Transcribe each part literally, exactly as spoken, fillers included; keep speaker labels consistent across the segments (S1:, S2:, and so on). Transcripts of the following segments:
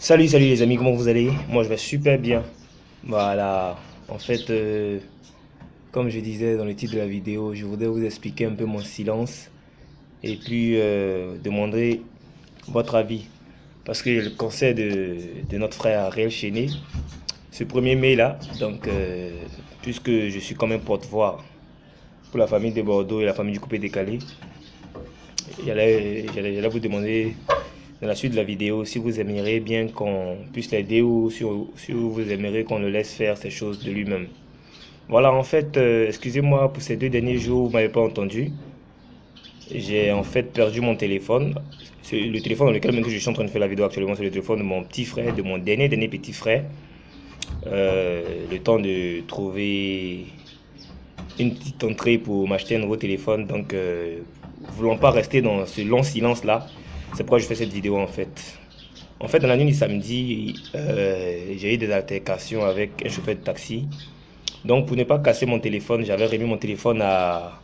S1: Salut, salut les amis, comment vous allez? Moi je vais super bien. Voilà, en fait, euh, comme je disais dans le titre de la vidéo, je voudrais vous expliquer un peu mon silence et puis euh, demander votre avis. Parce que le conseil de, de notre frère Ariel Chéné, ce premier mai là, donc euh, puisque je suis quand même porte-voix pour la famille de Bordeaux et la famille du coupé décalé, j'allais j'allais vous demander dans la suite de la vidéo si vous aimeriez bien qu'on puisse l'aider ou si, si vous aimeriez qu'on le laisse faire ces choses de lui-même. Voilà, en fait, euh, excusez-moi pour ces deux derniers jours, vous m'avez pas entendu. J'ai en fait perdu mon téléphone. C'est le téléphone dans lequel même que je suis en train de faire la vidéo actuellement, c'est le téléphone de mon petit frère, de mon dernier dernier petit frère. Euh, le temps de trouver une petite entrée pour m'acheter un nouveau téléphone. Donc, euh, voulant pas rester dans ce long silence là, c'est pourquoi je fais cette vidéo en fait. En fait, dans la nuit du samedi, euh, j'ai eu des altercations avec un chauffeur de taxi. Donc, pour ne pas casser mon téléphone, j'avais remis mon téléphone à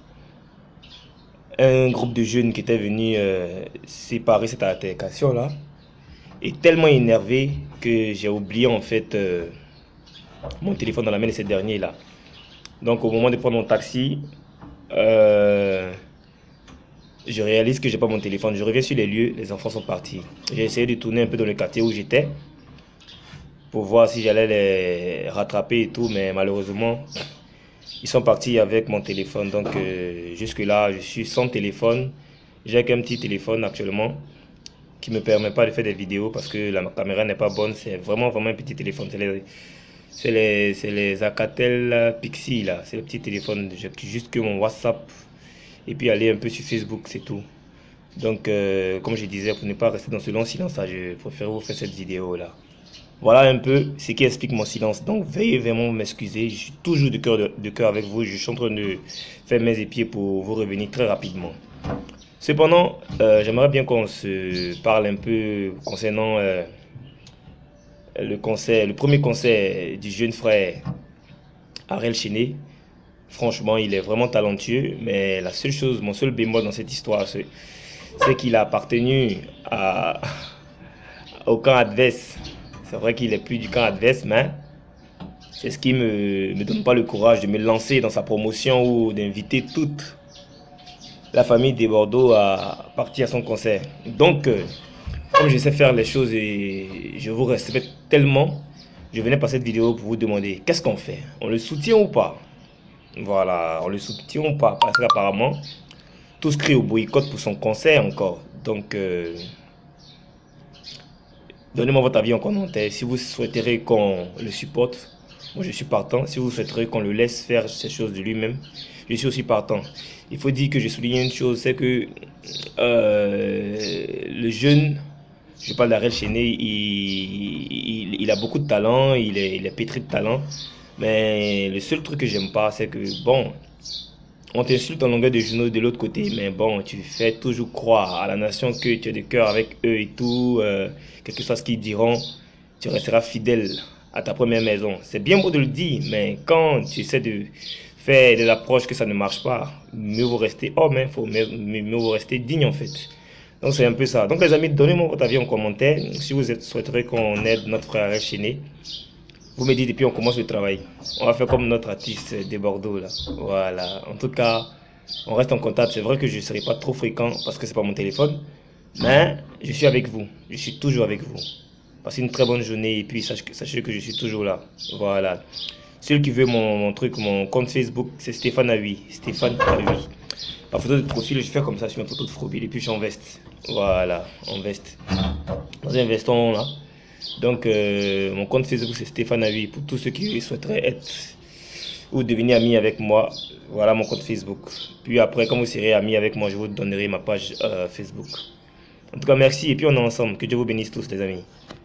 S1: un groupe de jeunes qui étaient venus euh, séparer cette altercation-là. Et tellement énervé que j'ai oublié en fait euh, mon téléphone dans la main de ces derniers-là. Donc, au moment de prendre mon taxi, euh, je réalise que j'ai pas mon téléphone. Je reviens sur les lieux, les enfants sont partis. J'ai essayé de tourner un peu dans le quartier où j'étais pour voir si j'allais les rattraper et tout, mais malheureusement, ils sont partis avec mon téléphone. Donc euh, jusque-là, je suis sans téléphone. J'ai qu'un petit téléphone actuellement qui me permet pas de faire des vidéos parce que la caméra n'est pas bonne. C'est vraiment vraiment un petit téléphone. C'est les, c'est les, c'est les Alcatel Pixie là. C'est le petit téléphone. J'ai juste que mon WhatsApp et puis aller un peu sur Facebook, c'est tout. Donc euh, comme je disais, pour ne pas rester dans ce long silence, je préfère vous faire cette vidéo là. Voilà un peu ce qui explique mon silence. Donc veuillez vraiment m'excuser. Je suis toujours de cœur de, de cœur avec vous. Je suis en train de faire mes épieds pour vous revenir très rapidement. Cependant, euh, j'aimerais bien qu'on se parle un peu concernant euh, le conseil, le premier conseil du jeune frère Ariel Chéné. Franchement, il est vraiment talentueux, mais la seule chose, mon seul bémol dans cette histoire, c'est qu'il a appartenu à, au camp adverse. C'est vrai qu'il est plus du camp adverse, mais c'est ce qui me, me donne pas le courage de me lancer dans sa promotion ou d'inviter toute la famille des Bordeaux à partir à son concert. Donc, euh, comme je sais faire les choses et je vous respecte tellement, je venais par cette vidéo pour vous demander qu'est-ce qu'on fait? On le soutient ou pas? Voilà, on le soutient ou pas? Parce qu'apparemment, tous crient au boycott pour son concert encore. Donc, euh, donnez-moi votre avis en commentaire. Si vous souhaiterez qu'on le supporte, moi je suis partant. Si vous souhaiterez qu'on le laisse faire ces choses de lui-même, je suis aussi partant. Il faut dire que je souligne une chose, c'est que euh, le jeune, je parle d'Ariel Chéné, il, il, il a beaucoup de talent, il est, il est pétri de talent. Mais le seul truc que j'aime pas, c'est que bon, on t'insulte en longueur de journaux de l'autre côté, mais bon, tu fais toujours croire à la nation que tu es de cœur avec eux et tout, euh, quel que soit ce qu'ils diront, tu resteras fidèle à ta première maison. C'est bien beau de le dire, mais quand tu essaies de faire des approches que ça ne marche pas, mieux vaut rester homme, hein, faut mieux, mieux vaut rester digne en fait. Donc c'est un peu ça. Donc les amis, donnez-moi votre avis en commentaire. Si vous souhaiterez qu'on aide notre frère Chéné, vous me dites et puis on commence le travail. On va faire comme notre artiste de Bordeaux là. Voilà. En tout cas, on reste en contact. C'est vrai que je ne serai pas trop fréquent parce que c'est pas mon téléphone. Mais je suis avec vous. Je suis toujours avec vous. Passez une très bonne journée et puis sachez que, sachez que je suis toujours là. Voilà. Celui qui veut mon, mon truc, mon compte Facebook, c'est Stéphane Aoui. Stéphane Aoui. La photo de profil, je fais comme ça sur ma photo de profil et puis je suis en veste. Voilà, en veste. Dans un veston là. Donc, euh, mon compte Facebook, c'est Stéphane Aoui. Pour tous ceux qui souhaiteraient être ou devenir amis avec moi, voilà mon compte Facebook. Puis après, quand vous serez amis avec moi, je vous donnerai ma page euh, Facebook. En tout cas, merci et puis on est ensemble. Que Dieu vous bénisse tous, les amis.